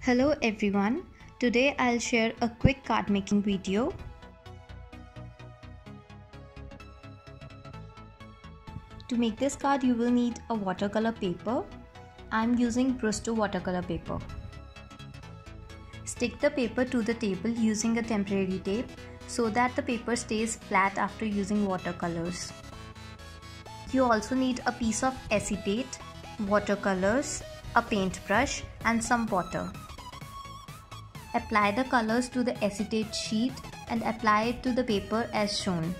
Hello everyone, today I'll share a quick card making video. To make this card you will need a watercolor paper. I'm using Brustos watercolor paper. Stick the paper to the table using a temporary tape so that the paper stays flat after using watercolors. You also need a piece of acetate, watercolors, a paintbrush and some water. Apply the colors to the acetate sheet and apply it to the paper as shown.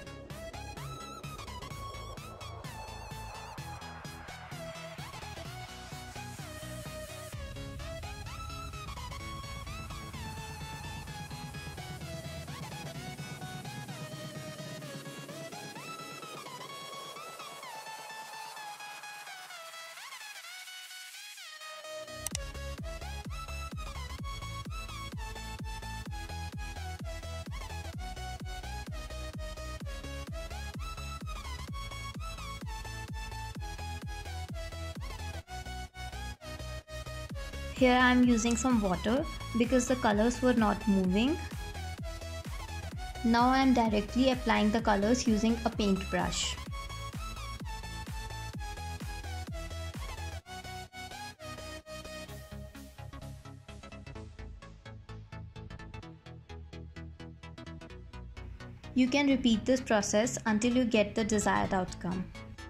Here I am using some water because the colors were not moving. Now I am directly applying the colors using a paintbrush. You can repeat this process until you get the desired outcome.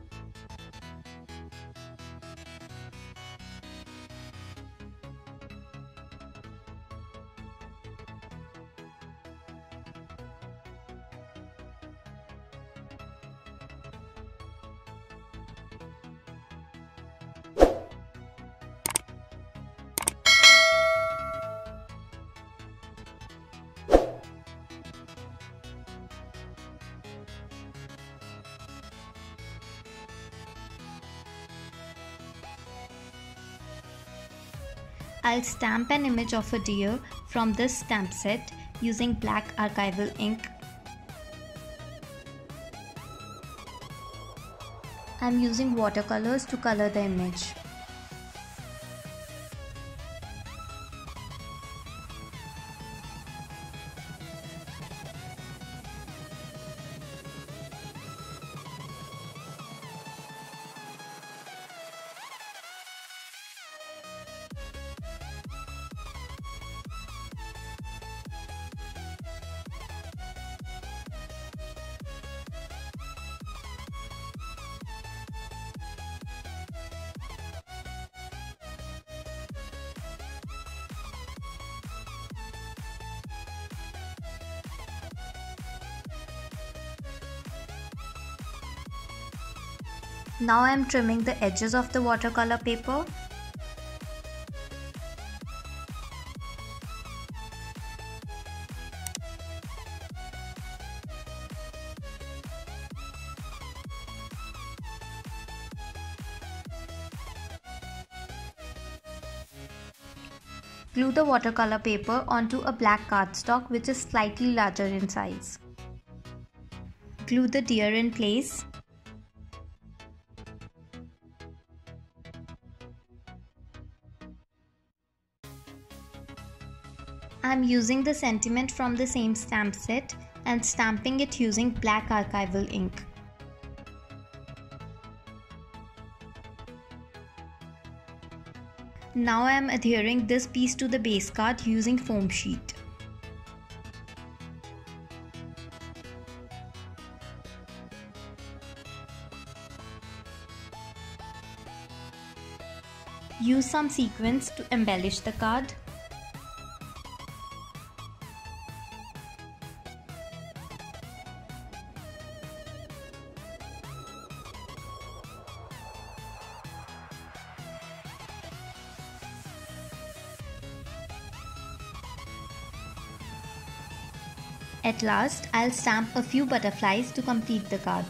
I'll stamp an image of a deer from this stamp set using black archival ink. I'm using watercolors to color the image. Now I am trimming the edges of the watercolor paper. Glue the watercolor paper onto a black cardstock which is slightly larger in size. Glue the deer in place. I am using the sentiment from the same stamp set and stamping it using black archival ink. Now I am adhering this piece to the base card using foam sheet. Use some sequins to embellish the card. At last, I'll stamp a few butterflies to complete the card.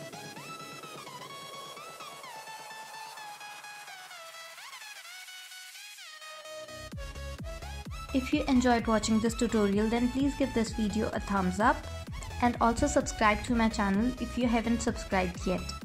If you enjoyed watching this tutorial, then please give this video a thumbs up and also subscribe to my channel if you haven't subscribed yet.